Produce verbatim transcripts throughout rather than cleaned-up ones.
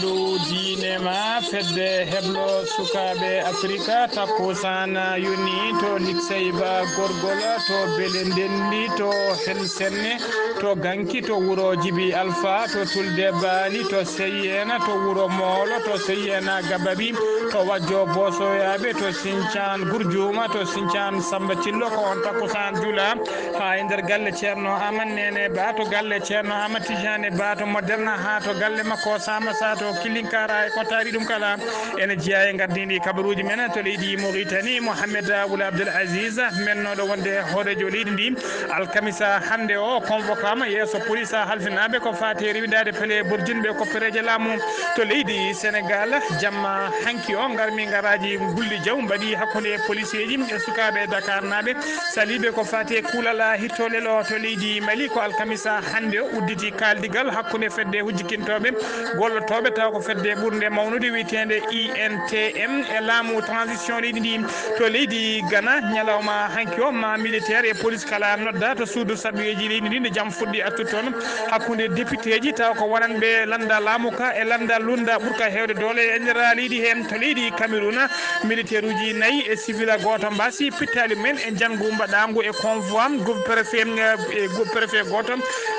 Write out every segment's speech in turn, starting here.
dow diine ma fedde heblo sukaɓe africa takkusan yoni to likseyba gorgol to beele ndendi to hen senne to ganki to wuro djibi alpha to tulde baali to seyena to wuro moolo to seyena gababi to wajjo bosoyaɓe to Sinthiane Gourdiouma to Sinthiane Samba Thillo ko on takkusan juula ha e nder galle ceerno Amad Nene Ba to galle ceerno Amad Tijane Ba to Moderna ha to galle makko Sama Sa to Kilinkara e ko taari ɗum kala ene jeeya e gardidi kabaruji men to leydi Mauritanie Mohamed Ould Abdel Aziz mennoɗo wonde hoorejo leydi ndi alkamisa hande o convocama yeeso police halfinaɓe ko fati riwidade peele borjinɓe koppereje laamu to leydi Sénégal jamma hanki o garmi garaji gulli jaw mbaɗi hakkude police ji e sukaɓe Dakar naɓe saliɓe ko fati kuulala hittolel o to leydi Mali ko alkamisa hande o udditi kaldigal hakkude fedde hujjikintoɓe gollotoɓe taw ko fedde ɓurde mawnude wiyetede I N T M e laamu transition leydi ndi to leydi Ghana ñalawma hanki o ma militaire e police kala nodda to suudu saɗoyeji leydi ndi nde jaam fuɗɗi attu toon hakkude député ji taw ko wonanɓe landa laamu ka e landa lunda ɓurka hewde doole e nder leydi hen to leydi Cameroun militaire uji nayyi e civil goto mbasi pittali men e janggu mbaɗangu e convoi gouv préfet e préfet goto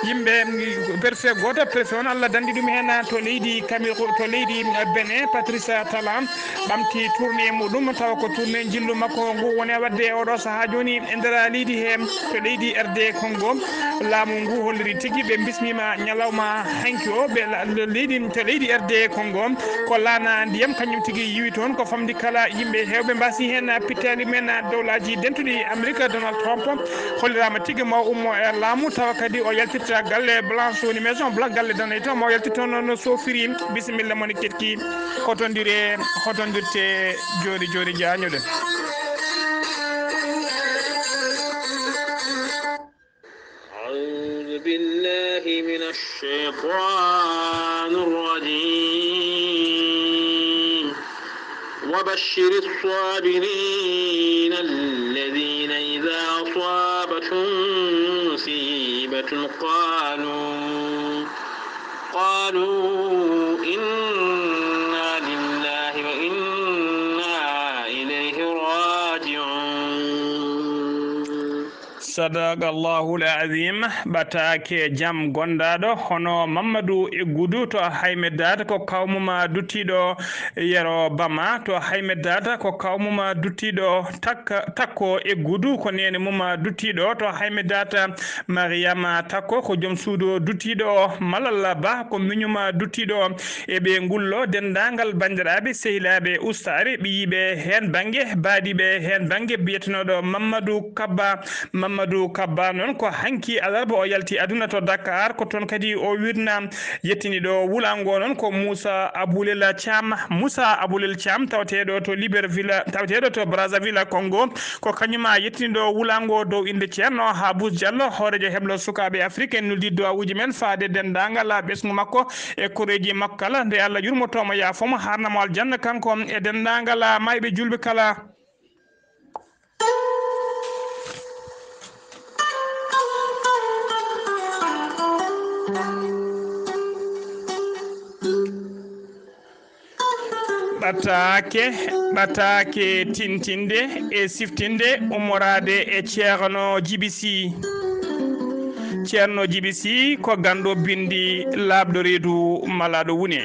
yimɓe préfet goto préfet on Allah dandi ɗum hen to leydi Cameroun to leydi Benin Patrice Talon ɓamti tourné muɗum taw ko tourné jillu makko ngu woni wadde e oɗo saaha joni e nder leydi he to leydi R D Congo laamu ngu holliri tigui ɓe bismima ñalawma hanki o ɓe leydi to leydi R D Congo ko laana ndiyam kañum tigui yiwi toon ko famdi kala yimɓe hewɓe mbasi hen pittali men dowlaji dentuɗi Amérique Donald Trump hollirama tigui ma ummo e laamu tawa kadi o yaltirta galle Blanche woni maison blanc galle danayi to mo yaltirta noon sofiri bisimilla moni ketki hotondire hotondirte joni joni jañoɗe أعوذ بالله من الشيطان الرجيم وبشر الصابرين الذين إذا أصابتهم مصيبة قالوا قالوا إنا لله وإنا إليه راجعون صدق الله العظيم batake jam gondaɗo hono Mamadou e gudu to haymeddata ko kawmuma duttiɗo yero bama to haymeddata ko kawmuma duttiɗo takka takko e gudu ko nene muma duttiɗo to haymeddata Mariama takko ko joom suudu duttiɗo Malalla Ba ko miñuma duttiɗo e ɓe ngullo dendagal bandiraɓe sehilaɓe ustare ɓiyiɓe hen banggue baadiɓe hen banggue biyetenoɗo Mamadou Kabba Mamadou Kabba noon ko hanki alarba o yalti aduna to Dakar ko toon kadi o wirna yettiniɗo wulango noon ko Moussa Aboulel Thiam Moussa Aboulel Thiam tawateɗo to Libreville tawateɗo to Brazzaville Congo ko kañuma yettiniɗo wulango dow inde ceerno Habous Diallo hoorejo heblo sukaɓe Afrique en nuldiɗo awuji men faade dendagal ɓesgu makko e koreji makko kala nde Allah yurmotomo yafomo harnamo aljanna kanko e dendagal mayɓe julɓe kala ɓatake ɓatake tintinde e siftinde ummorade e ceerno Djiby Sy ceerno Djiby Sy ko ganɗo bindi labɗo reedu malaɗo wune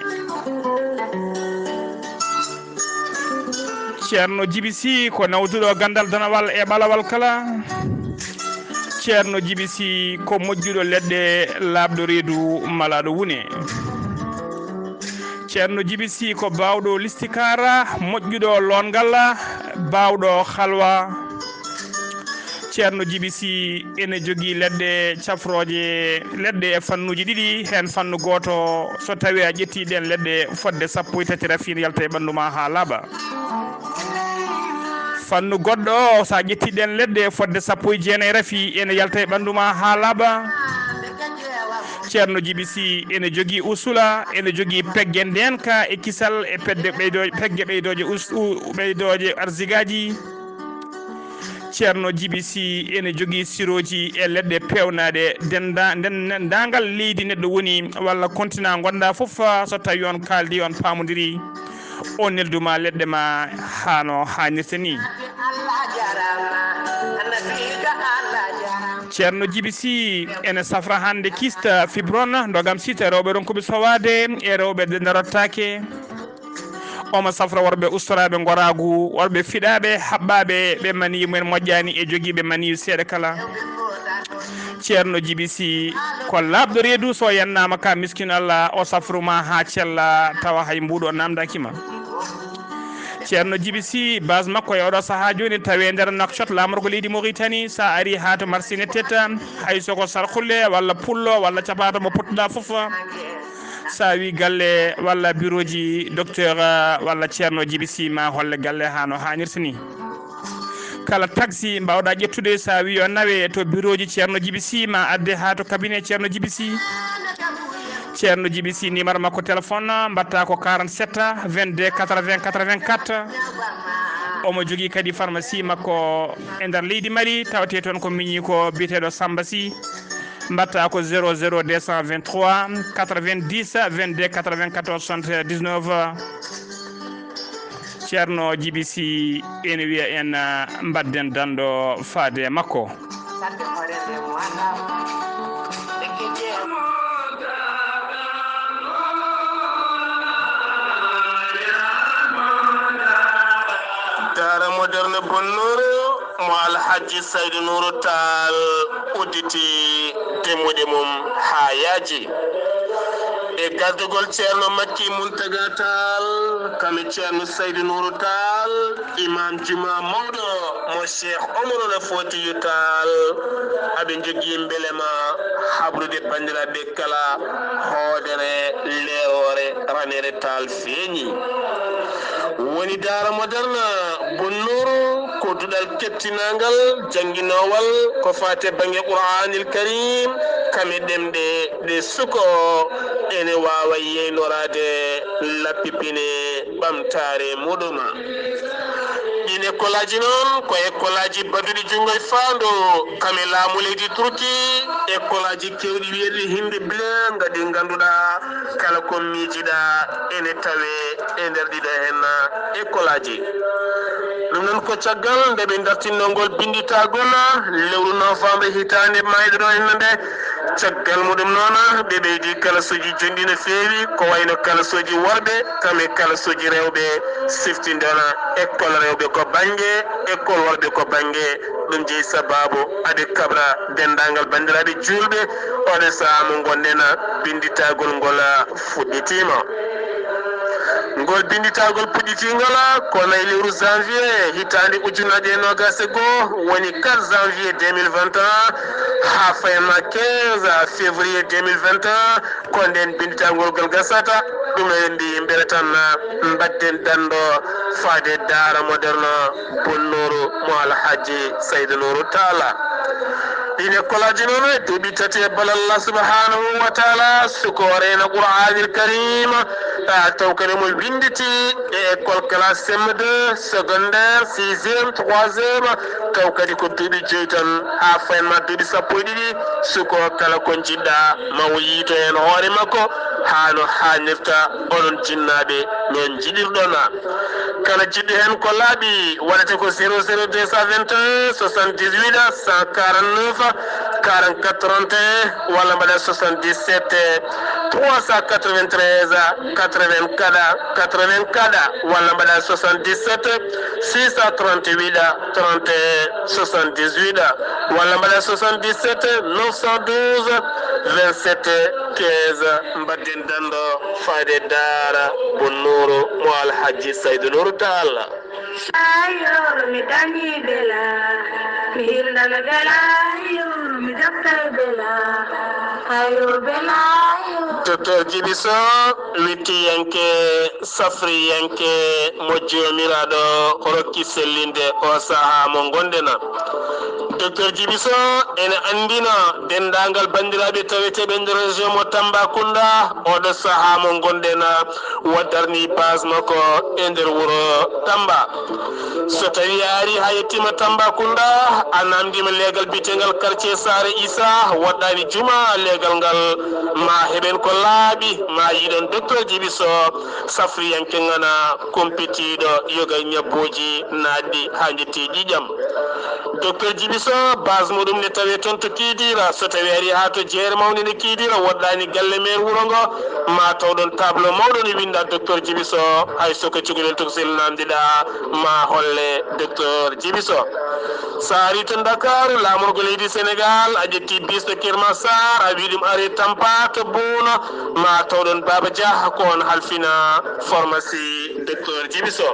ceerno Djiby Sy ko nawduɗo gandal danawal e ɓalawal kala ceerno Djiby Sy ko moƴƴuɗo leɗɗe labɗo reedu malaɗo wune ceerno Djiby Sy ko bawɗo listikara moƴƴuɗo longal bawɗo halwa ceerno Djiby Sy ene jogui leɗɗe cafroje leɗɗe e fannuji ɗiɗi hen fannu goto so tawi a ƴettiɗen leɗɗe fodde sappo e tati rafine yalta e ɓanduma ha laaɓa fannu goɗɗo sa ƴettiɗen leɗɗe fodde sappo e jeenayi rafi ene yalta e ɓanduma ha laaɓa ceerno Djiby Sy ene jogui usula ene jogui pegge nden ka e kisal e pedde ɓeydo pegge ɓeydoje ɓeydoje arsigaji ceerno Djiby Sy ene jogii siroji e leɗɗe pewnaɗe denda dendagal leydi neɗɗo woni walla continent gonɗa fof so tawi on kaldi on pamodiri o nelduma leɗɗe ma hano hannirta ni. ceerno Djiby Sy ene safra hande kista fibron dogam sita rewɓe ɗon koɓe sowade e rewɓe darottake omo safra worɓe ustoraɓe goragu worɓe fiɗaɓe haɓɓaɓe ɓe mani mumen moƴƴani e joguiɓe mani seeɗa kala. ceerno Djiby Sy ko labɗo reedu so yannama ka miskino Allah o safruma ha cella tawa hay mbuɗo namdakima. ceerno Djiby Sy base makko e oɗo saaha joni tawi nder Nouakchott lamorgo leydi Mauritanie sa ari ha to marsine tetta hay soko sarkulle walla pullo walla capato mo pottuɗa foof sa wi galle walla bureau ji docteur walla ceerno Djiby Sy ma holle galle ha no hannirta ni. kala taxi mbawɗa ƴettude sa wi o nawe to bureau ji ceerno Djiby Sy ma adde ha to cabinet ceerno Djiby Sy. ceerno Djiby Sy numéro makko téléphone mbatta ko quarante-sept vingt-deux quatre-vingts quatre-vingt-quatre. omo jogui kadi pharmacie makko e nder leydi Mali tawate toon ko miñi ko biteɗo Samba Sy mbatta ko zéro zéro deux cent vingt-trois quatre-vingt-dix vingt-deux quatre-vingt-quatorze soixante-dix-neuf. ceerno Djiby Sy ene wiya en mbadden dando faade makko. Daara moderne Bonnoro mo Alhaji Saydou Nourou Tall udditi temmude mum ha yaaji e gardugol ceerno Makki Muntaga Tall kame ceerno Saydou Nourou Tall imam juma mawɗo mo Cheikh Oumar Foutiyou Tall aɓe jogii mbelema habrude bandiraɓe kala hoodere lewore ranere Tall feeñi woni daara moderne Bonnoro ko duɗal kettinangal janginowal ko fate bange Qur'anil Karim kame ɗemɗe ɗe suko ene wawa yeynorade lappipine ɓamtare muɗuma. ɗin écolaji noon ko écolaji baduɗi jungo e faando kame laamu leydi Turki écolaji kewɗi wiyeɗi hinde ble gadi ganduɗa kala ko miijiɗa ene tawe e nder ɗiɗo hen écolaji. ɗum noon ko caggal nde ɓe dartinnongol binditagol lewru novembre hitande mayɗo ɗo henna nde caggal muɗum noon ɓe ɓeydi kalasoji jonɗi no feewi ko wayno kalasoji worɓe kame kalasoji rewɓe siftindona école rewɓe ko banggue école worɓe ko banggue ɗum jeeyi sababu aɗa kabra dendagal bandiraɓe julɓe oɗo saaha mo gonɗen binditagol ngol fuɗɗitima. ngol binditagol puɗɗitingol kono e lewru janvier hitande ujunnaje e nogas e goho woni quatre janvier deux mille vingt et un ha fayma quinze février deux mille vingt et un ko nden binditagol gol gasata ɗum en mbi mbele tan mbadden dando faade daara moderne Bonnoro mo Alhaji Saydou Nourou Tall. ɗin écolaji noon e duuɓi tati e bal Allah subhanahu wa taala sukorena Qur'anil Karim taw kadi mo winditi e école classe C M deux secondaire sixième troisième taw kadi ko duuɓi joyi tan ha fayanma duuɓi sappo e ɗiɗi suko kala ko jiɗɗa mawo yiito hen hoore makko hano hannirta onon jinnaɓe non jiɗirɗon. kala jiɗɗo hen ko laaɓi waɗete ko zéro zéro deux cent vingt et un soixante-dix-huit cent quarante-neuf quarante-quatre trente et un walla mbaɗa soixante-dix-sept trois cent quatre-vingt-treize quatre-vingt-quatre quatre-vingt-quatre walla mbaɗa soixante-dix-sept six cent trente-huit trente et un soixante-dix-huit walla mbaɗa soixante-dix-sept neuf cent douze vingt-sept quinze mbadden dando faade daara Bonnoro mo Alhaji Saydou Nourou Tall. Ayo mi dani bela docteur Djiby Sow witti yanke safri yanke mo jomiraɗo rokki sellinde o saaha mo gondena docteur Djiby Sow ene andina dendagal bandiraɓe taweteɓe nder région mo Tambacounda oɗo saaha mo gondena waddarni base makko e nder wuuro Tamba so tawi a ari ha yettima Tambacounda a namdima leegal bitegal quartier Sare Issa waɗɗani juma leegal ngal ma heɓen ko laaɓi ma yiɗon docteur Djiby Sow safriyanke ngana compétiɗo yoga ñabboji naɗɗi ha jetti ƴiƴam docteur Djiby Sow base muɗum ne tawe toon to Kidira so tawi ari ha to jeere mawde ne Kidira waɗɗani galle men wuuro ngo ma tawɗon tableau mawɗo ne winda docteur Djiby Sow hay soko cukalel tokosel namdiɗa ma holle docteur Djiby Sow sa ari to Dakar lamorgo leydi Sénégal a ƴetti bis ɗo Kermassar a wi ɗum ari Tampa to Bouna ma tawɗon Baba Dia ko on halfina pharmacie docteur Djiby Sow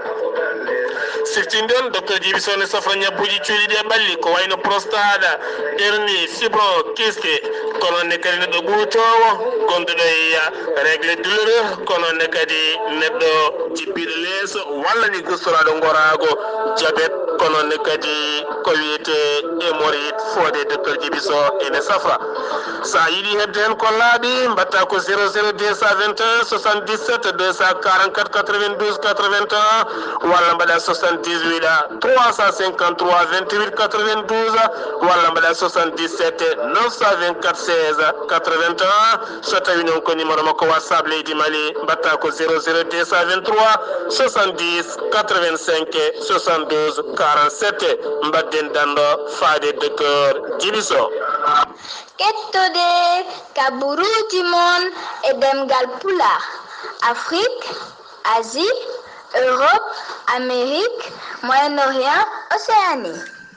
siftinden docteur Djiby Sow ne safra ñabbuji cuuɗiɗi e ɓalli ko wayno prostate hernie fibron kyste kono ne kadi neɗɗo ɓuutowo gonduɗo e régle douloureux kono ne kadi neɗɗo jippiɗo leeso walla ni gustoraɗo gorago diabète kono ne kadi ko wiyete hémorroïde fode docteur Djiby Sow ene safra sa yiɗi hebde hen ko laaɓi mbatta ko zéro zéro deux cent vingt et un soixante-dix-sept deux cent quarante-quatre quatre-vingt-douze quatre-vingt-un walla mbaɗa soixante-dix-huit trois cent cinquante-trois vingt-huit quatre-vingt-douze walla mbaɗa soixante-dix-sept neuf cent vingt-quatre seize quatre-vingt-un so tawi noon ko numéro makko WhatsApp leydi Mali mbatta ko zéro zéro deux cent vingt-trois soixante-dix quatre-vingt-cinq soixante-douze quarante-sept mbadden dando faade docteur Djiby Sow kettude kaburuji mon e demgal Pulaar Afrique Asie Europe Amérique Moyen-Orient Océanie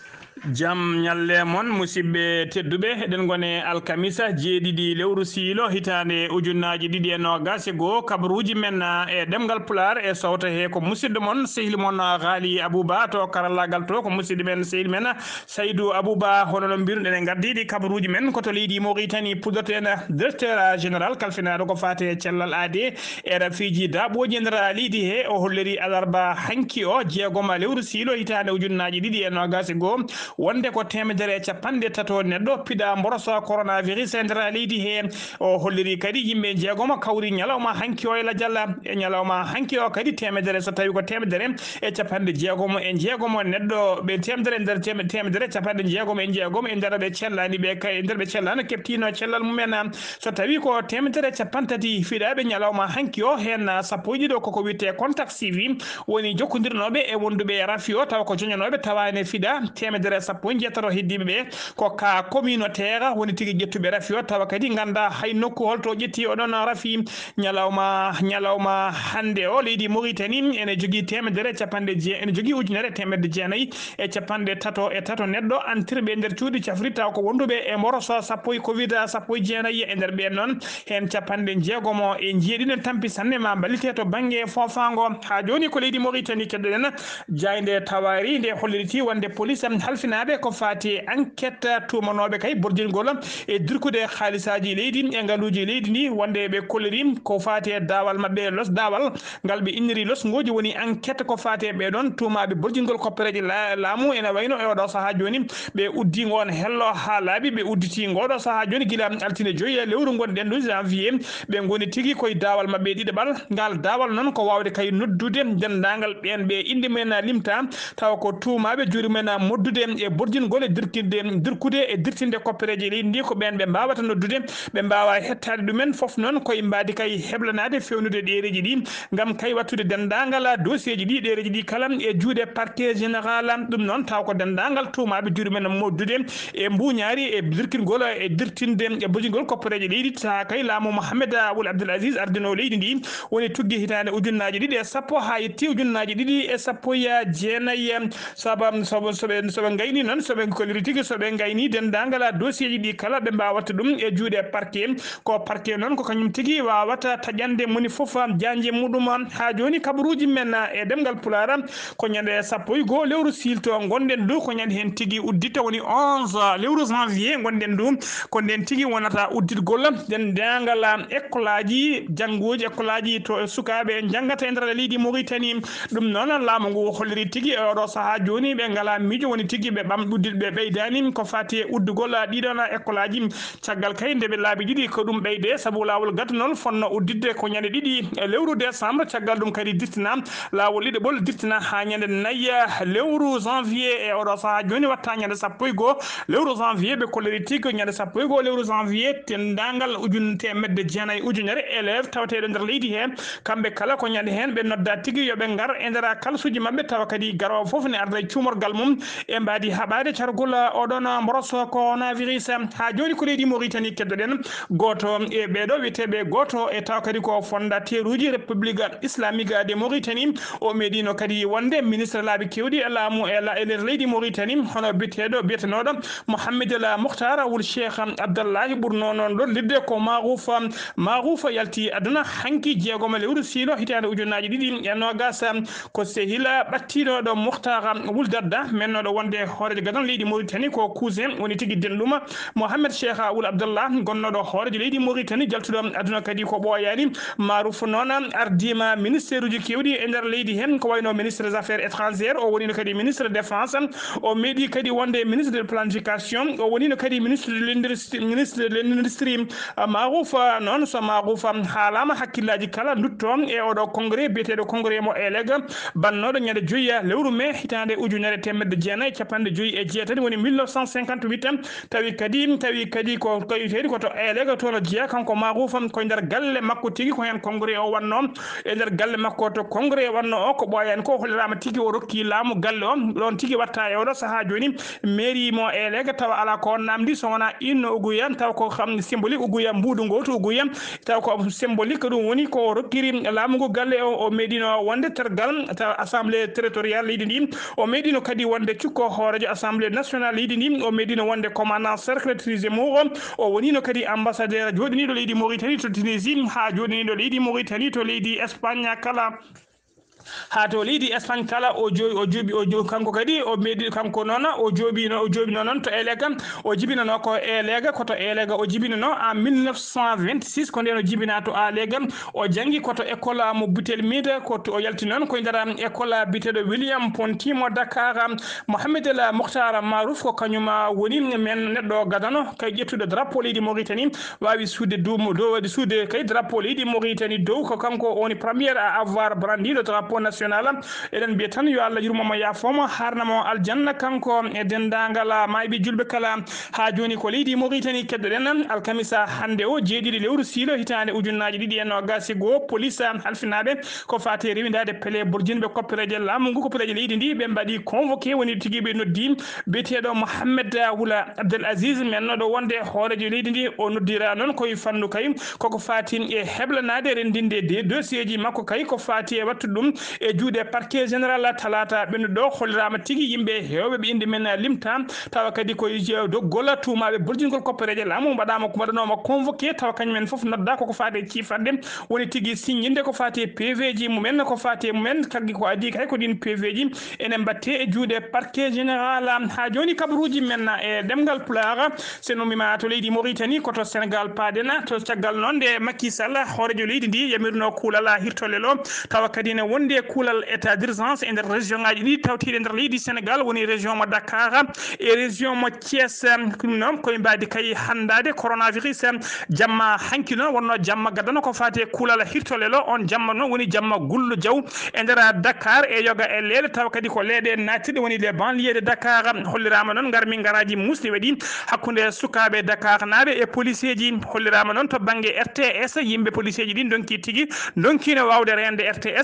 jam ñalle mon musidɓe tedduɓe eɗen gone alkamisa jeeɗiɗi lewru siilo hitande ujunnaji ɗiɗi e nogas e goho kabaruji men e ɗemgal Pulaar e sawta he ko musidɗo mon sehli mon Haali Abouba to karallagal to ko musidɗo men sehli men Saydou Abouba hono no mbiruɗen e gardiɗi kabaruji men koto leydi Mauritanie puɗɗoten directeur général kalfinaɗo ko fate cellal aade e rafiji daɓoji e nder leydi he o holliri alarba hanki o jeegoma lewru siilo hitande ujunnaji ɗiɗi e nogas e goho wonde ko temedere capanɗe tato neɗɗo piɗa mboroso coronavirus e nder leydi he o holliri kadi yimɓe jeegoma kawri ñalawma hanki o e ladialla e ñalawma hanki o kadi temedere so tawi ko temedere e capanɗe jeegomo e jeegomo neɗɗo ɓe temedere nder temedere capanɗe jeegomo e jeegomo e nder ɓe cellani ɓe kay e nder ɓe cellano keɓtino cellal mumen so tawi ko temedere capantati fiɗaɓe ñalawma hanki o hen sappo e ɗiɗo koko witte contact suivi woni jokkodirnoɓe e wonduɓe rafi o taw ko joñanoɓe tawani fiɗa temedere sappo e jeetato heddiɓe ɓe ko ka communautaire woni tigui ƴettuɓe rafi o tawa kadi ganda hay nokku holto ƴetti oɗon rafi ñalawma ñalawma hande o leydi Mauritanie ene jogui temedere capanɗe jee ene jogui ujunere temedde jeenayyi e capanɗe tato e tato neɗɗo antirɓe e nder cuuɗi cafri taw ko wonduɓe e mboroso sappo e covid sappo e jeenayyi e nder ɓen noon hen capanɗe jeegomo e jeeɗiɗo tampi sanne ma ballite to banggue fofango ha joni ko leydi Mauritanie keddoɗen jayde tawari nde holliriti wonde police halfinaɓe ko fati enquête tumanoɓe kay borjingol e dirkude haalisaji leydi e ngaluji leydi ndi wonde ɓe kolliri ko fati e dawal mabɓe los dawal ngal ɓe inniri losgoji woni enquête ko fati ɓe ɗon tumaɓe borjingol koppereji laamu ene wayno e oɗo saaha joni ɓe uddi ngon hello ha laaɓi ɓe udditi ngoɗo saaha joni guila altine joyi e lewru gonɗen ɗo janvier ɓe goni tigui koye dawal mabɓe ɗiɗaɓal ngal dawal noon ko wawde kay noddude dendagal ɓen ɓe inde men limta taw ko tumaɓe juuri men moddude e borjingol e dirtinde dirkude e dirtinde koppereji leydi ndi ko ɓen ɓe mbawata noddude ɓe mbawa hettade ɗumen foof noon koye mbadi kay heblanade fewnude ɗereji ɗi gam kay wattude dendagal dossier ji ɗi ɗereji ɗi kala e juuɗe parquet général ɗum noon taw ko dendagal tumaɓe juuri men moddude e mbuñaari e dirkingol e dirtinde e borjingol koppereji leydi ta kay laamu Mohamed Aboul Abdoul Aziz ardino leydi ndi woni tuggi hitande ujunnaji ɗiɗi e sappo ha yetti ujunnaji ɗiɗi e sappo ya jeenayyi saba soɓe soɓe gayni non soɓe kolliri tigi soɓe gayni dendangala dossier ji ɗi kala ɓe mbawata ɗum e juuɗe parquet ko parquet noon ko kañum tigi wawata taƴande moni foof janje muɗum ha joni kabaruji men e ɗemgal pulara ko ñande sappo e goho lewru silto gonɗen du ko ñande hen tigi uddita woni onze lewru janvier gonɗen du ko nden tigi wonata udditgol dendagal école aji janggoji école aji to sukaɓe jangata e nder leydi Mauritanie ɗum noon laamu ngu holliri tigi e oɗo saaha joni ɓe ngala miijo woni tigi ɓe ɓam ɗudditɓe ɓeydani ko fati e uddugol ɗiɗon école aji caggal kay nde ɓe laabi ɗiɗi ko ɗum ɓeyde saabu lawol gadanol fonno udditde ko ñande ɗiɗi e lewru décembre caggal ɗum kadi dirtina lawol ɗiɗaɓol dirtina ha ñande nayyi lewru janvier e oɗo saaha joni watta ñande sappo e goho lewru janvier ɓe kolliri tigi ñande sappo e goho lewru janvier tendagal ujunte temedde jeenayyi ujunere élève tawateɗo nder leydi he kamɓe kala ko ñande hen ɓe nodda tigi yoɓe gar e nder kalsuji mabɓe tawa kadi garowo foof ne arda e cuumorgal mum e mbadi haɓade cargol oɗon mboroso coronavirus ha joni ko leydi Mauritanie keddoɗen goto e ɓeɗo wiyeteɓe goto e tawa kadi ko fondateur uji république islamique de Mauritanie o meɗino kadi wonde ministre laabi kewɗi e laamu e nder leydi Mauritanie hono biyeteɗo biyetenoɗo Mohamed El Mokhtar wol Cheikh Abdallahi ɓurno noon ɗon lidde ko Marouf Marouf yalti aduna hanki jeegom lewru siilo hitande ujunnaji ɗiɗi e nogas ko sehila ɓattiɗoɗo Mokhtar wuldadda mennoɗo wonde hoorejo gadon leydi Mauritanie ko cousin woni tigui denɗuma Mohamed Cheikh Ould Abdallah gonnoɗo hoorejo leydi Mauritanie jaltuɗo aduna kadi ko ɓooyani Marouf noon ardima ministére uji kewɗi e nder leydi hen ko wayno ministre des affaires étrangères o wonino kadi ministre défense o meeɗi kadi wonde ministre de planification o wonino kadi ministre de l'industrie ministre de l'industrie Marouf noon so Marouf haalama hakkillaji kala dutto e oɗo congrès biyeteɗo congrès mo élega bannoɗo ñande joyyi lewru mai hitande ujunere temedde jeenayyi capanɗe joyyi e jeetati woni mille neuf cent cinquante-huit tawi kadi tawi kadi ko kayitedi koto élega tono jeeya kanko Marouf koye nder galle makko tigui ko hen congrès o wanno e nder galle makko to congrès wanno o ko ɓoyani ko hollirama tigui o rokki laamu galle o ɗon tigui watta e oɗo saaha joni mairie mo élega tawa ala ko namdi so wona inno uguya taw ko xam symbolique uguya mbuɗu goto uguya taw ko symbolique ɗum woni ko rokkiri laamu ngu galle o o meɗino wonde tergal taw assemblée territorial leydi ndi o meɗino kadi wonde cukko hoorejo assemblée nationale leydi ndi o meɗino wonde commandant cercle Trisémour o wonino kadi ambassadeur joɗiniɗo leydi Mauritanie to Tunisie ha joɗiniɗo leydi Mauritanie to leydi Espagne kala ha to leydi Espagne kala o joobi o joobi o joobi kanko kadi o meeɗi kanko noon o joobino o joobino noon to élega o jibinano ko élega koto élega o jibinano en mille neuf cent vingt-six ko nden o jibina to élega o janggi koto école mo Butel Mide ko o yalti noon koye nder école biteɗo William Ponty mo Dakar Mohamed El Mokhtar Marouf ko kañum woni men neɗɗo gadano kay ƴettuɗo drapeau leydi Mauritanie wawi suude dow dow waɗi suude kay drapeau leydi Mauritanie dow ko kanko woni premiére à avoir brandi le drapeau national eɗen mbiya tan yo Allah yurmomo yafomo harnamo aljanna kanko e dendagal mayɓe julɓe kala ha joni ko leydi Mauritanie keddoɗen alkamisa hande o jeeɗiɗi lewru siilo hitande ujunnaji ɗiɗi e nogas e goho police halfinaɓe ko fate rewidade peele borjinɓe koppireje laamu ngu koppireje leydi ndi ɓe mbaɗi convoqué woni tigui ɓe noddi biyeteɗo Mohamed Ould Abdel Aziz mennoɗo wonde hoorejo leydi ndi o noddira noon koye fannu kay koko fati e heblanade rendinde de dossier ji makko kay ko fati e wattude ɗum e juuɗe parquet général talata ɓennuɗo hollirama tigui yimɓe hewɓe ɓe inde men limta tawa kadi koye doggol tumaɓe borjingol koppereje laamu mbaɗama ko mbaɗanoma convoqué tawa kañumen foof nodda koko fati cifadde woni tigui signinde ko fati P V ji mumen ko fati mumen kaggi ko adi kay ko ɗin P V ji enen mbatte e juuɗe parquet général ha joni kabaruji men e ɗemgal pulaar senomima to leydi Mauritanie koto Sénégal paadena to caggal noon nde Macky Sall hoorejo leydi ndi yamirno kuulal hirtollel o tawa kadi ne wonde kuulal état d'urgence e nder région ngaji ɗi tawtiɗe nder leydi Sénégal woni région mo Dakar e région mo Thiès ɗum noon koye mbadi kay handade coronavirus jamma hanki noon wonno jamma gadano ko fati kuulal hirtollel o on jamma noon woni jamma Gullo Diaw e nder Dakar e yoga e leeɗe tawa kadi ko leeɗe nattiɗe woni les banlieues de Dakar hollirama noon garmi garaji musɗi waɗi hakkude sukaɓe Dakar naaɓe e policier ji hollirama noon to banggue R T S yimɓe policier ji ɗi donki tigui donkino wawde rende R T S ma dadi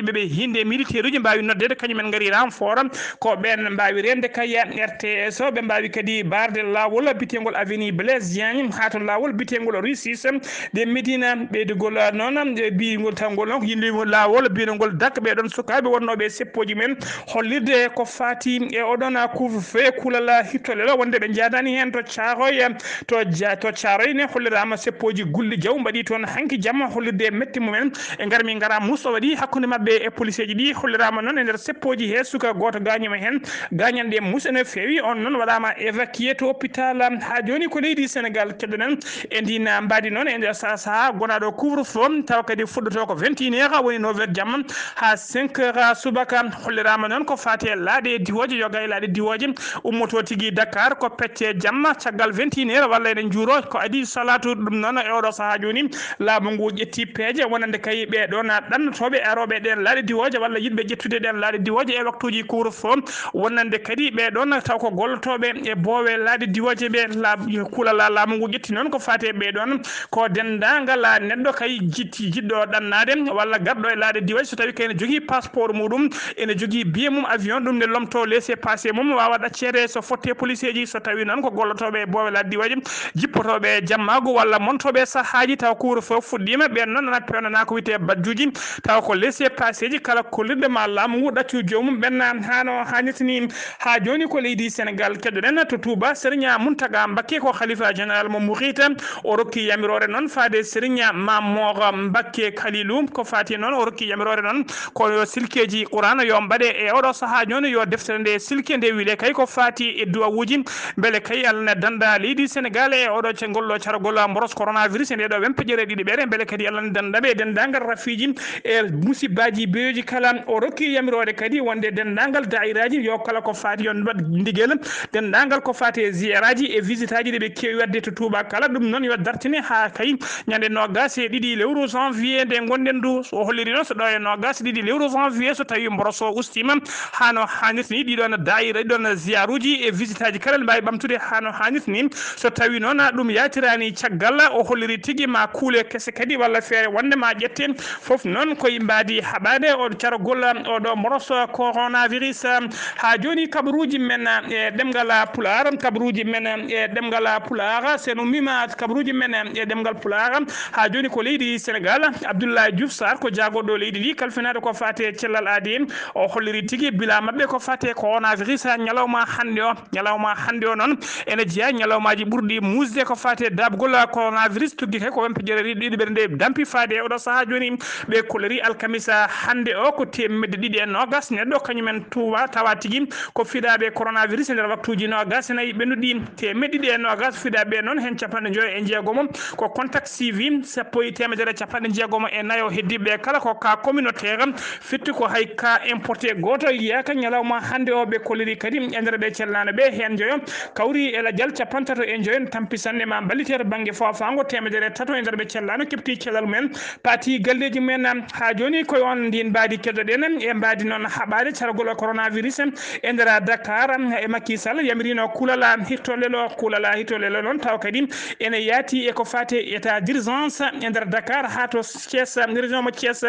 yimɓe ɓe hinde militaire uji mbawi noddede kañumen ngari renfort ko ɓen mbawi rende kaya R T S o ɓe mbawi kadi barde lawol bitengol avenue Blaise Diagne ha to lawol bitengol Rue six de Médina ɓeydugol noon bigol tawgol noon yindegol lawol binogol dak ɓeɗon sukaɓe wonnoɓe seppoji men hollirde ko fati e oɗon couvre feu kulala hittole ɗo wonde ɓe jadani hen to Thiaroye to ja to Thiaroye ne hollirama seppoji gulli jaw mbaɗi toon hanki jamma hollirde metti mumen e garmi gara muso waɗi hakkude mabɓe e police ji ɗi hollirama noon e nder seppoji he suka goto gañima hen gañanɗe musa no fewi on noon waɗama évacué to hôpital ha joni ko leydi Sénégal keddonen e ndina mbadi noon e nder sa saha gonaɗo couvre feu taw kadi fuɗɗoto ko vingt et une heures woni neuf heures jamma ha cinq heures subaka hollirama noon ko fati e laaɗe diwoje yoga e laaɗe diwoje ummoto tigui Dakar ko pecce jamma caggal vingt et une heures walla eɗen juuro ko adi salatu ɗum noon e oɗo saha joni laamu ngu ƴetti peeje wonande kay ɓe ɗon ɗannotoɓe aroɓe ɗen laaɗe diwoje walla yimɓe ƴettude ɗen laaɗe diwoje e waktuji couvre feu wonande kadi ɓe ɗon taw ko gollotoɓe e boowe laaɗe diwoje ɓe kulala laamu ngu ƴetti noon ko fati e ɓe ɗon ko dendagal neɗɗo kay jitti jiɗɗo ɗannade walla garɗo e laaɗe diwoje so tawi kayne jogui passeport muɗum ene jogui billet mum avion ɗum ne lomto laissé passé mum wawa ɗaccede so fotte police ji so tawi noon ko gollotoɓe e boowe laaɗe diwoje jippotoɓe jammago walla montoɓe sahaji taw couvre feu fuɗɗima ɓen noon nana pewnana ko wiyete badjuji taw ko laissé passé ji kala kollirde ma laamu ngu ɗaccu jomum ɓen hano hannitini ha joni ko leydi Sénégal keddoɗen to Touba Serigne Mountaga Mbacké ko khalifa général mo Mouride o rokki yamirore noon faade Serigne Mamor Mbacké Khalilou ko fati noon o rokki yamirore noon ko yo silkeji Qur'an yo mbaɗe e oɗo saha joni yo deftere nde silke nde wiile kay ko fati e duwawuji beele kay Allah ne danda leydi Sénégal e oɗo cengollo cargol mboros coronavirus e ndeɗo wempejere ɗiɗi ɓere beele kadi Allah ne dandaɓe e dendagal rafiji e musibbaji beyoji kala o rokki yamirore kadi wonde dendagal dairaji yo kala ko fati yon waɗ ndigel dendagal ko fati e ziyaraji e visite aji ɗe ɓe kewi wadde to Touba kala ɗum noon yo dartine ha kay ñande nogas e ɗiɗi lewru janvier nde gonɗen du o holliri noon so ɗo e nogas ɗiɗi lewru janvier so tawi mboroso ustima hano hannirta ni ɗiɗon daira ɗiɗon ziyaruji e visite aji kala mbawi ɓamtude hano hannirta ni so tawi noon ɗum yatirani caggal o holliri tigui ma kuule kese kadi walla feere wonde ma ƴetten foof noon koye mbadi haɓade o cargol oɗo mboroso coronavirus ha joni kabaruji men e ɗemgal pular kabaruji men e ɗemgal pular seno mima kabaruji men e ɗemgal pular ha joni ko leydi Sénégal Abdoulaye Diouf Sarr ko jagoɗo leydi ndi kalfinade ko fate cellal aadi en o holliri tigui bila mabɓe ko fate coronavirus ñalawma hande o ñalawma hande o noon ene jeeya ñalawmaji ɓurɗi musde ko fate dabgol coronavirus tugui kay ko wempejere ɗiɗi ɓerde nde dampi fade oɗo saaha joni ɓe kolori alkamisa hande o ko temedde ɗiɗi e nogas neɗɗo kañumen tuwa tawa tigui ko fiɗaɓe coronavirus e nder waktuji nogas e nayyi ɓennuɗi temedde ɗiɗi e nogas fiɗaɓe noon hen capanɗe joyi e jeegomo ko contact suivi sappo e temedere capanɗe jeegomo e nayo heddiɓe kala ko cas communautaire fitti ko hay cas importé goto yiyaka ñalawma hande o ɓe koliri kadi e nder ɓe cellanaɓe hen joyo kawri e ladial capantato e joyon tampisanne ma ballitere banggue fofango temedere tato e nder ɓe cellano kepti cellal mumen pati galleji mumen ha joni koye on ndin mbadi keddoɗen e mbadi noon haɓade cargol coronavirus e nder Dakar e Macky Sall yamirino kulala hittolelo kulala hittolelo noon taw kadi ene yaati e ko fate état d'urgence e nder Dakar ha to Thiès région mo Thiès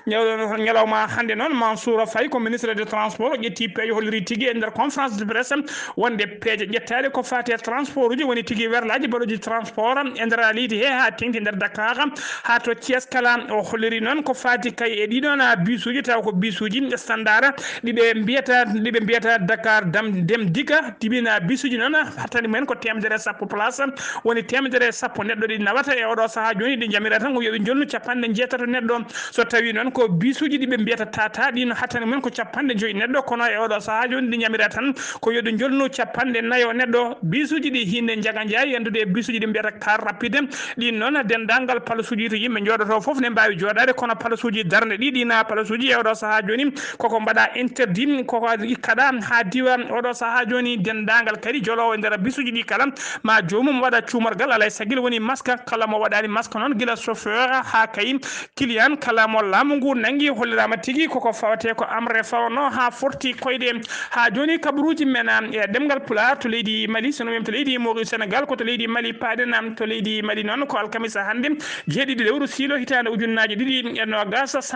ñalawma hande noon Mansour Faye ko ministre des transports ƴetti peeje holliri tigui e nder conférence de presse wonde peeje ƴettade ko fate transport uji woni tigui werlaji baɗoji transport e nder leydi he ha tengti nder Dakar ha to Thiès kala o holliri noon ko fati kay e ɗiɗon bus uji taw ko bus uji standard ɗiɓe mbiyata ɗiɓe mbiyata Dakar dam dem diga tibina bus uji noon hattani mumen ko temedere sappo place woni temedere sappo neɗɗo ɗi nawata e oɗo saaha joni ɗi jamira tan ko yoɓe jonnu capanɗe jeetato neɗɗo so tawi noon ko bus uji ɗiɓe mbiyata tata ɗino hattani mumen ko capanɗe joyyi neɗɗo kono e oɗo saaha joni ɗi jamira tan ko yoɓe jonnu capanɗe nayyo neɗɗo bus uji ɗi hinde jaaga jeeya yendude e bus uji ɗi mbiyata car rapide ɗin noon dendagal palasuji to yimɓe joɗoto foof ne mbawi joɗade kono palasuji darde ɗi ɗina palasuji e oɗo saaha joni koko mbaɗa interdit koko ikkaɗa ha diwa oɗo saaha joni dendagal kadi jolowo e nder bisuji ɗi kala ma jomum waɗa cumargal alay sagil woni masque kala mo waɗani masque noon guila chauffeur ha kay client kala mo laamu ngu nangui hollirama tigui koko fawate ko amre fawno ha forti koyɗe ha joni kabaruji men e ɗemgal pular to leydi Mali sono mem to leydi Mauritanie Sénégal ko to leydi Mali paɗen to leydi Mali noon ko alkamisa hande jeeɗiɗi lewru silo hitande ujunnaji ɗiɗi e nogas sanga dix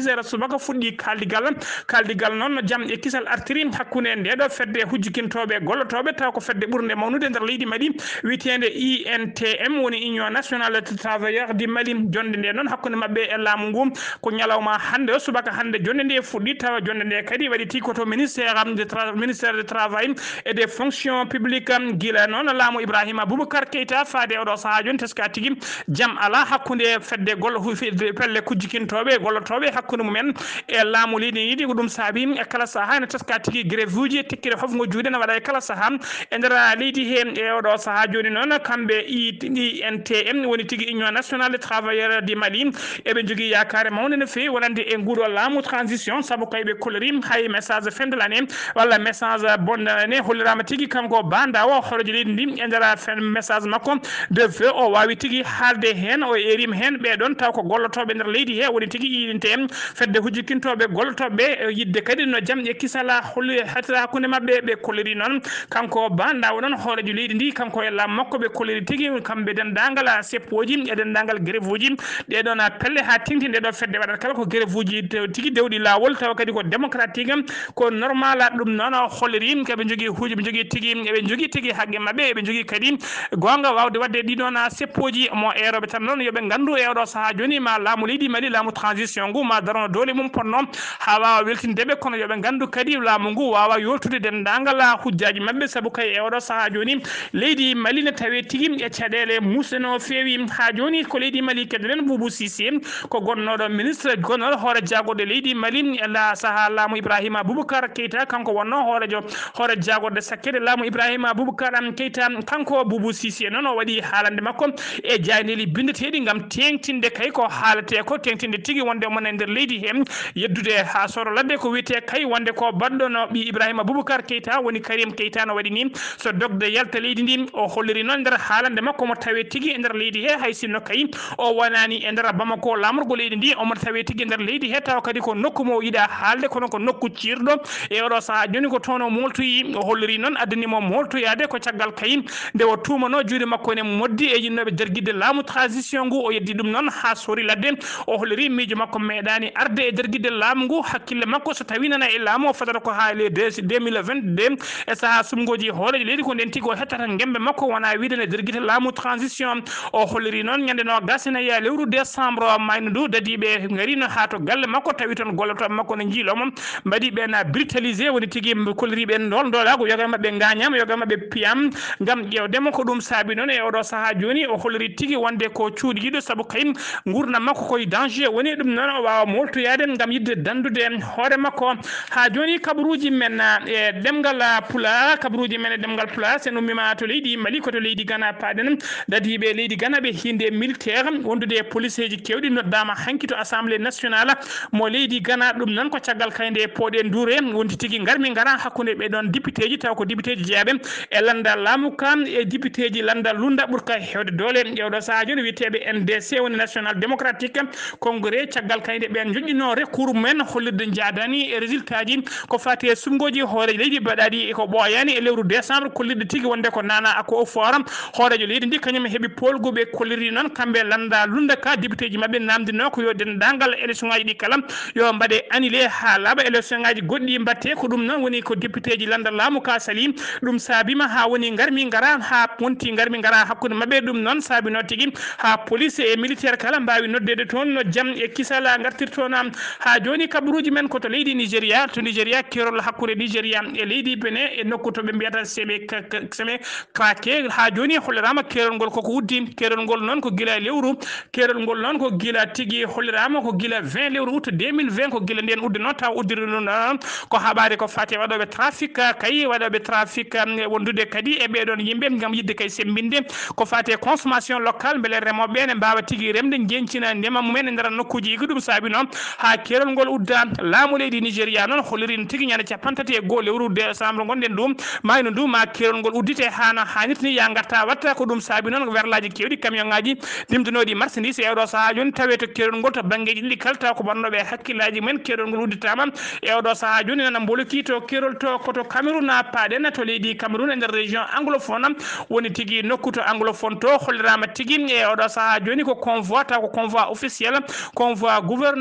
heures subaka fuddi kaldigal kaldigal non jam e kisal artiri hakkunde nde do fedde hujjikintobe gollotobe taw ko fedde burde mawnude nder leydi Mali witende I N T M woni Union nationale des travailleurs di Mali jonde nde non hakkunde mabbe e laamu ngum ko nyalawma hande subaka hande jonde nde fuddi taw jonde nde kadi wadi tikoto ministère de ministère du travail et des fonctions publiques gila non laamu Ibrahima Boubacar Keita faade o do saha jon teska tigi jam ala hakkunde fedde gollo hu pelle kujjikintobe gollotobe hakkunde mumen e laamu leydi yidi ko dum saabi e kala saha ne teska tigi grève uji tikkire hof ngo juude na wada e kala saha e ndera leydi he e o do saha joni non kambe I N T M woni tigi Union nationale des travailleurs du Mali e be jogi yakare mawne ne fe wonande e ngudo laamu transition sabu kaybe kolorim hay message fin de l'année wala message bonne année holirama tigi kanko banda o horoji leydi ndi e ndera message makko de feu o wawi tigi halde hen o erim hen be don taw ko gollotobe nder leydi he woni tigi I N T M fedde hujjikintobe gollotobe yidde kadi no jam e kisala holli hatira hakkunde mabbe be koliri non kanko banda wonon horoji leydi ndi kanko e lam makko be koliri tigi kambe den dangala seppoji e den dangal grève de don pelle ha tingti de do fedde wadata kala ko grève tigi dewdi lawol taw kadi ko démocratique ko normal dum non holiri ke be jogi huuji be jogi tigi e be jogi tigi hagge mabbe e be jogi kadi gonga wawde wadde di don seppoji mo erobe tan non yobe gandu e do saha joni ma laamu leydi Mali laamu transition ngu ma darono dole mum ponno ha wawa weltindebe kono yobe gandu kadi laamu ngu wawa yoltude den dangala hujjaji mabbe sabu kay e do saha joni leydi Mali ne tawe tigi e cadele museno fewi ha joni ko leydi Mali kedren Boubou Cissé ko gonnodo ministre gonnodo hoore jagode leydi Mali la saha laamu Ibrahima Boubacar Keita kanko wonno hoorejo hoore jagode sakkede laamu Ibrahima Boubacar Keita kanko Boubou Cissé non o wadi haalande makko e jayneli bindetedi ngam tengtinde kay ko haalate ko tengtinde tigi wonde mon e nder leydi he yeddude ha soro ladde ko wiete kay wonde ko baddono bi Ibrahima Boubacar Keita woni Karim Keita no wadi ni so dogde yalta leydi ndi o holliri non nder haalande makko mo tawe tigi e nder leydi he hay sinno kay o wonani e nder Bamako lamurgo leydi ndi o mo tawe tigi e nder leydi he taw kadi ko nokku mo yida haalde kono ko nokku cirdo e odo saha joni ko tono moltoyi o holliri non addani mo moltoyade ko caggal kay nde o tumano juude makko ne moddi e yinnobe dergide laamu transition ngu o yeddi dum non ha sori ladde o holliri miijo makko meedani arde e dergide laamu ngu hakkille makko so tawi nana e laamu o fadata ko ha le deux mille vingt-deux e saha sumgoji hooreji leydi ko nden tigi o hettata ngembe makko wona widene dergide laamu transition o holliri non nyande no gasina ya lewru décembre mayno ndu dadibe ngarino ha to galle makko tawi ton golloto makko ne jiilomo mbadi be na brutaliser woni tigi kolliri be ndol ndolago yoga mabbe ngañam yoga mabbe piyam ngam ƴewdemo ko dum saabi non e odo saha joni o holliri tigi wonde ko cuudi yido sabu kayim ngurna makko koy danger woni dum non o waawa moltoyade ngam yidde dandude hoore makko ha joni kabruji men e demgal pula kabruji men e demgal pula sen ummima to leydi Mali ko to leydi Ghana paden dadibe leydi Ghana be hinde militaire wondude police ji kewdi noddama hanki to assemblée nationale mo leydi Ghana dum non ko caggal kayde poode ndure wondi tigi ngarmi ngara hakkunde be don député ji taw ko député ji jeyabe e landa laamu kam e député ji landa lunda burka hewde dole ƴewdo saha joni witebe N D C woni national démocratique congrès caggal kayde be joddino recours men hollirde jaadani e résultat ji ko fati e sumgoji hoore leydi badadi e ko boyani e lewru décembre kollirde tigi wonde ko nana ako o forum hoorejo leydi ndi kanyum hebi polgobe kolliri non kambe landa lunda ka député ji mabbe namdino ko yo den dangal élection ngaji di kala yo mbade annulé ha laba élection ngaji goddi mbatte ko dum non woni ko député ji landa laamu ka salim dum sabima ha woni ngarmi ngara ha ponti ngarmi ngara hakkude mabbe dum non sabino tigi ha police e militaire kala mbawi noddede ton no jam e kisala ngartirtona ha joni kabruji men ko to leydi Nigeria to Nigeria kerol hakkude Nigeria e leydi Benin e nokku to be mbiyata sebe sebe krake ha joni hollirama kerol ngol ko ko wuddi kerol ngol non ko gila lewru kerol ngol non ko gila tigi hollirama ko gila vingt lewru août deux mille vingt ko gila den udde non taw uddiri non ko habare ko fati wadobe trafic kay wadobe trafic wondude kadi e be don yimbe ngam yidde kay sembinde ko fati consommation locale bele remobe ne mbawa tigi remde jencina ndema mumen ndara nokkuji gudum sabi non ha kerol ngol udda laamu leydi Nigeria non hollirin tigi nyande capantati e go lewru décembre gonden dum mayno dum ma kerol ngol uddite hana hanitni ya ngatta watta ko dum sabi non verlaji kewdi camion ngaji dimdinodi marchandise e do saha joni taweto kerol ngol to bangeji didi kalta ko bannobe hakkilaji men kerol ngol udditama e do saha joni nana mboluki to kerol to koto Cameroun na paden to leydi Cameroun e der région anglophone woni tigi nokku to anglophone to hollirama tigi e do saha joni ko convoi ta ko convoi officiel convoi gouverneur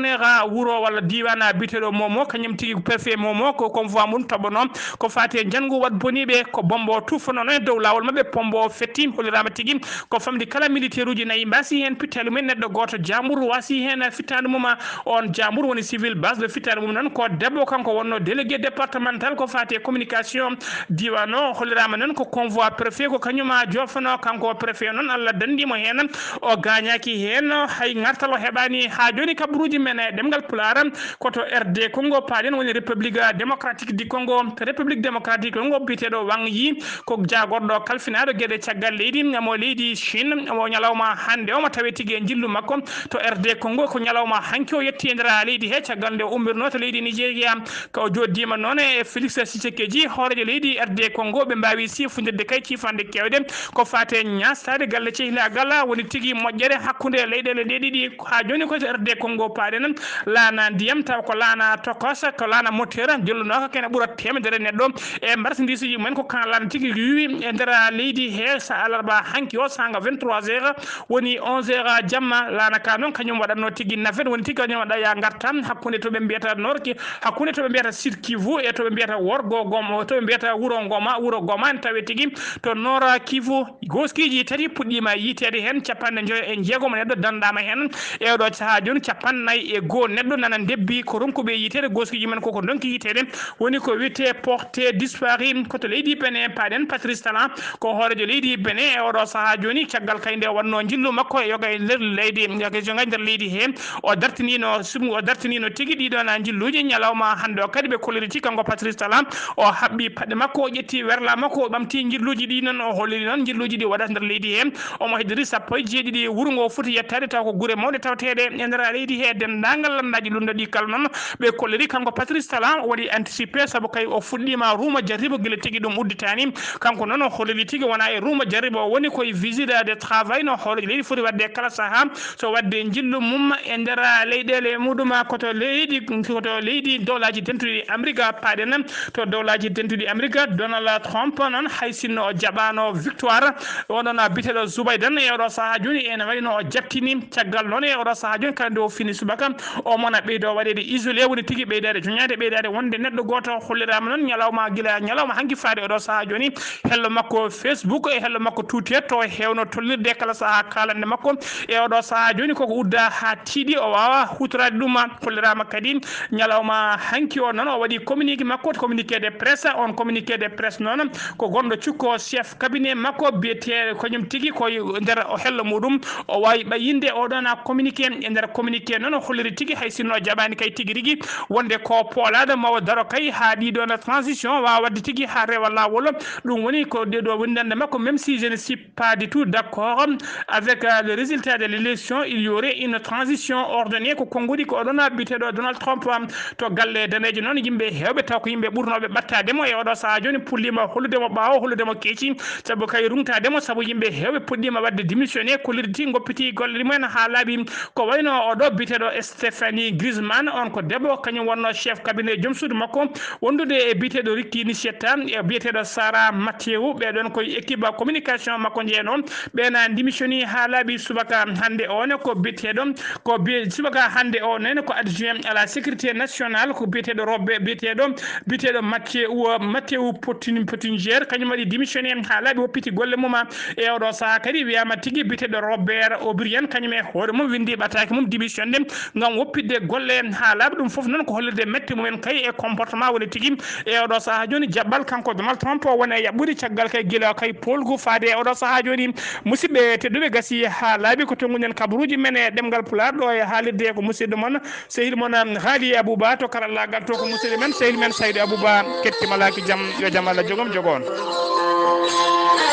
gouverneur wuro walla diwana biteɗo momo kañum tigi préfet momo ko convoi mum toɓono ko fati jangu wat boniɓe ko bombo tufono non e dow lawol mabɓe pombo fetti hollirama tigi ko famdi kala militaire uji nayyi mbasi hen pittali mumen neɗɗo goto jambour wasi hen fittade mum on jambour woni civil base de fittade mum noon ko debbo kanko wonno délégué départemental ko fati communication diwan o hollirama noon ko convoi préfet ko kañuma jofano kanko préfet noon Allah dandimo hen o gañaki hen hay gartalo heɓani ha joni kabaruji men e ɗemgal Pulaar koto R D Congo paaɗen woni république démocratique du Congo république démocratique Congo biteɗo Wang Yi ko jagorɗo kalfinaɗo gueɗe caggal leydi mo leydi Chine mo ñalawma hande o mo tawi tigui e jillu makko to R D Congo ko ñalawma hanki o yetti e nder leydi he caggal nde ummorno to leydi Nigéria ko joddima noon e Félix Tshisekedi hoorejo leydi R D Congo ɓe mbawi sifudirde kay cifande kewɗe ko fate ñastade galle cehilagal woni tigui moƴƴere hakkude leyɗele ɗe ɗiɗi ha joni koto R D Congo paaɗen laana ndiyam taw ko laana tokos ko laana moteur jolluno kene ɓuura temedere neɗɗo e marchandise ji mumen ko kan laana tigui yuwi e nder leydi he sa alarba hanki o sanga vingt-trois heures woni onze heures jamma laana ka noon kañum waɗatno tigui nafet woni tigui kañum waɗa ya garta hakkude toɓe mbiyata norki hakkude toɓe mbiyata Sud Kivu e toɓe mbiyata Worgo Goma toɓe mbiyata Wuro Ngoma Wuro Goma en tawi tigui to Nord Kivu goskiji tati puɗɗima yitede hen capanɗe joyi e jeegom neɗɗo dandama hen e oɗo saaha joni capannayyi e goho neɗɗo nana debbi ko ronkuɓe yitede goskiji men koko donki yitede woni ko wiyete porté disparu koto leydi Benin paɗen Patrice Talon ko hoorejo leydi Benin e oɗo saaha joni caggal kay nde wanno jillu makko e yoga e nder leydi yoga nder leydi he o dartinino sumu o dartinino tigui ɗiɗon jilluji ñalawma hande o kadi ɓe kolliriti kanko Patrice Talon o haɓɓi paɗe makko o ƴetti werla makko o ɓamti jilluji ɗi noon o holliri noon jilluji ɗi waɗata nder leydi he omo heddori sappo e jeeɗiɗi wuuro ngo foti yettade taw ko guure mawɗe tawtede e nder leydi he dendagal landaji lunde ɗi kala noon ɓe kolliri kanko Patrice Talon o waɗi anticipé saabu kay o fuɗɗima ruuma jarribo guila tigui ɗum udditani kanko noon o holliri tigui wona e ruuma jarribo o woni koye visite de travail no hoorejo leydi foti wadde kala saaha so wadde jillu mum e nder leyɗele muɗum koto leydi koto leydi dowlaji tentuɗi Amérique paɗen to dowlaji tentuɗi Amérique Donald Trump noon hay sinno o jaɓano victoire oɗon biteɗo Joe Biden e oɗo saaha joni ene wayno o jabtini caggal noon e oɗo saaha joni kala nde o fini subaka o mona ɓeydo waɗede isolé woni tigui ɓeydade joñade ɓeydade wonde neɗɗo goto hollirama noon ñalawma guila ñalawma hanki faade oɗo saaha joni hello makko Facebook e hello makko Twitter to hewno tollirde kala saaha kalande makko e oɗo saaha joni koko udda ha tiiɗi o wawa hutorade ɗum hollirama kadi ñalawma hanki o noon o waɗi communiqué makko communiqué de presse on communiqué de presse noon ko gonɗo cukko chef cabinet makko biyete kañum tigui koye nder o hello muɗum o wawi ɓayinde oɗon communiqué e nder communiqué noon o holliri tigui hay sinno jaɓani kay tigui rigui wonde ko poolade mawo daro kay ha ɗiɗon transition wawa wadde tigui ha rewa lawol ɗum woni ko ɗeɗo windande makko même si je ne suis pas du tout d'accord avec le résultat de l'élection il y aurait une transition ordonnée ko konngudi ko oɗon biteɗo Donald Trump to galle danejo noon yimɓe hewɓe taw ko yimɓe ɓurnoɓe ɓattademo e oɗo saaha joni pullima holludemo ɓawo holludemo keeci saabu kay rumtademo saabu yimɓe hewɓe puɗɗima wadde démissionné kollirti goppiti golle mumen ha laaɓi ko wayno oɗo biteɗo Stéphanie Griezmann on ko debbo kañum wonno chef cabinet joom suudu makko wondude e biteɗo Ricky Nichetta e biteɗo Sara Mathieu ɓeɗon koye équipe communication makko jeeno ɓena démissionni ha laaɓi subaka hande o ne ko biteɗo ko subaka hande o nene ko adjoint à la sécurité nationale ko biteɗo robbe biteɗo biteɗo Mathieu Mathieu Potin Pottinger kañum waɗi démissionné ha laaɓi woppiti golle mum e oɗo saaha kadi wiyama tigui biteɗo Robert O'Brien kañum e hoore mum windi ɓataki mum démissionné ngam woppidde golle ha laaɓi ɗum foof noon ko hollirde metti mumen kay e comportement woni tigui e oɗo saaha joni jaɓɓal kanko Donald Trump o woni e yaɓɓude caggal kay guila kay polgu faade e oɗo saaha joni musidɓe tedduɓe gasi ha laaɓi ko tonguɗen kabaruji men e ɗemgal Pulaar ɗo e haalirde ko musidɗo moon sehil moon Haali Abouba to karallagal to ko musidɗo men sehil men Saydou Abouba kettimalaki jaam yo jaam Allah jogom jogo on